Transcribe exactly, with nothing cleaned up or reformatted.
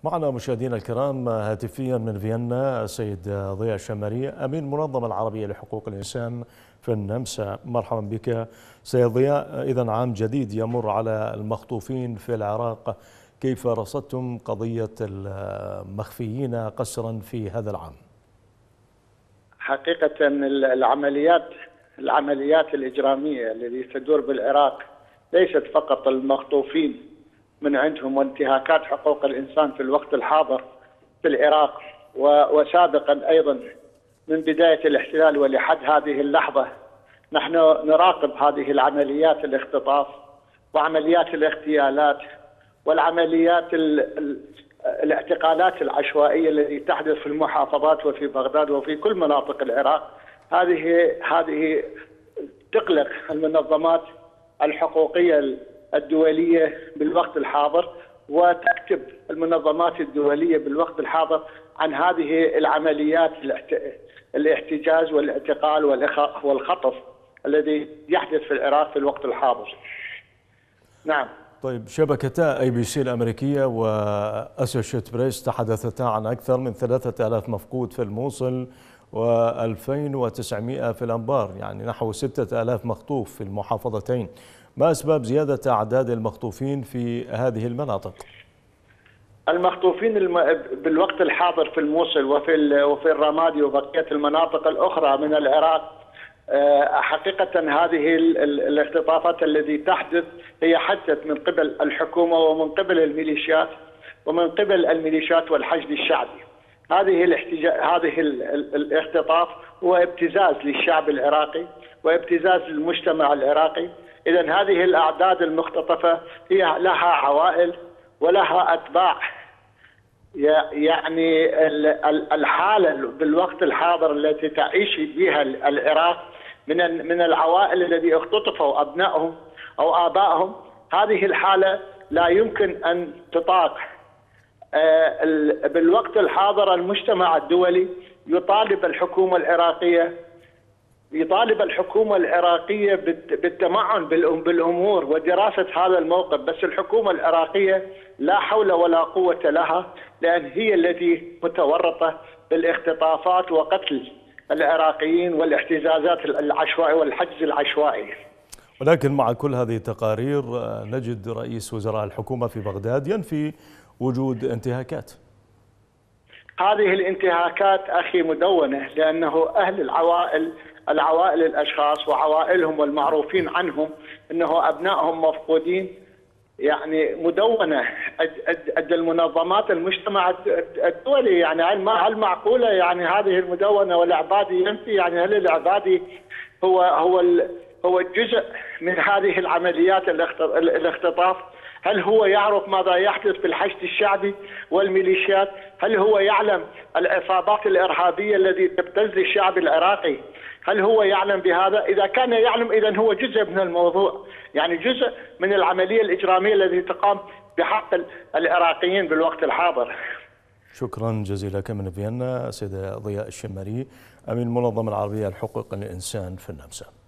معنا مشاهدينا الكرام هاتفيا من فيينا السيد ضياء الشمري أمين المنظمة العربية لحقوق الإنسان في النمسا. مرحبا بك سيد ضياء. إذا عام جديد يمر على المخطوفين في العراق، كيف رصدتم قضية المخفيين قسرا في هذا العام؟ حقيقة العمليات العمليات الإجرامية التي تدور بالعراق ليست فقط المخطوفين من عندهم وانتهاكات حقوق الإنسان في الوقت الحاضر في العراق وسابقا أيضا من بداية الاحتلال ولحد هذه اللحظة. نحن نراقب هذه العمليات الاختطاف وعمليات الاغتيالات والعمليات الاعتقالات العشوائية التي تحدث في المحافظات وفي بغداد وفي كل مناطق العراق. هذه هذه تقلق المنظمات الحقوقية الدولية بالوقت الحاضر، وتكتب المنظمات الدولية بالوقت الحاضر عن هذه العمليات الاحتجاز والاعتقال والخطف الذي يحدث في العراق في الوقت الحاضر. نعم. طيب، شبكتا اي بي سي الامريكيه واسوشيت بريس تحدثتا عن اكثر من ثلاثة آلاف مفقود في الموصل وألفين وتسعمئة في الانبار، يعني نحو ستة آلاف مخطوف في المحافظتين. ما اسباب زياده اعداد المخطوفين في هذه المناطق؟ المخطوفين الم... بالوقت الحاضر في الموصل وفي ال... وفي الرمادي وبقيه المناطق الاخرى من العراق، حقيقة هذه الاختطافات التي تحدث هي حدثت من قبل الحكومة ومن قبل الميليشيات ومن قبل الميليشيات والحشد الشعبي. هذه الاحتجاج هذه الاختطاف هو ابتزاز للشعب العراقي وابتزاز للمجتمع العراقي. إذا هذه الأعداد المختطفة هي لها عوائل ولها أتباع. يعني الحالة بالوقت الحاضر التي تعيش بها العراق من من العوائل الذي اختطفوا أبنائهم أو آبائهم، هذه الحالة لا يمكن أن تطاق. بالوقت الحاضر المجتمع الدولي يطالب الحكومة العراقية يطالب الحكومة العراقية بالتمعن بالأمور ودراسة هذا الموقف، بس الحكومة العراقية لا حول ولا قوة لها، لأن هي التي متورطة بالاختطافات وقتل العراقيين والاحتجازات العشوائية والحجز العشوائي. ولكن مع كل هذه التقارير نجد رئيس وزراء الحكومة في بغداد ينفي وجود انتهاكات. هذه الانتهاكات أخي مدونة، لأنه أهل العوائل العوائل الأشخاص وعوائلهم والمعروفين عنهم أنه أبنائهم مفقودين، يعني مدونة عند المنظمات المجتمع الدولي. يعني هل معقولة يعني هذه المدونة والعبادي ينفي؟ يعني هل العبادي هو هو هو جزء من هذه العمليات الاختطاف؟ هل هو يعرف ماذا يحدث في الحشد الشعبي والميليشيات؟ هل هو يعلم العصابات الإرهابية التي تبتز الشعب العراقي؟ هل هو يعلم بهذا؟ إذا كان يعلم إذن هو جزء من الموضوع، يعني جزء من العملية الإجرامية التي تقام بحق العراقيين بالوقت الحاضر. شكرا جزيلا لك من فيينا سيد ضياء الشمري أمين المنظمة العربية لحقوق الإنسان في النمسا.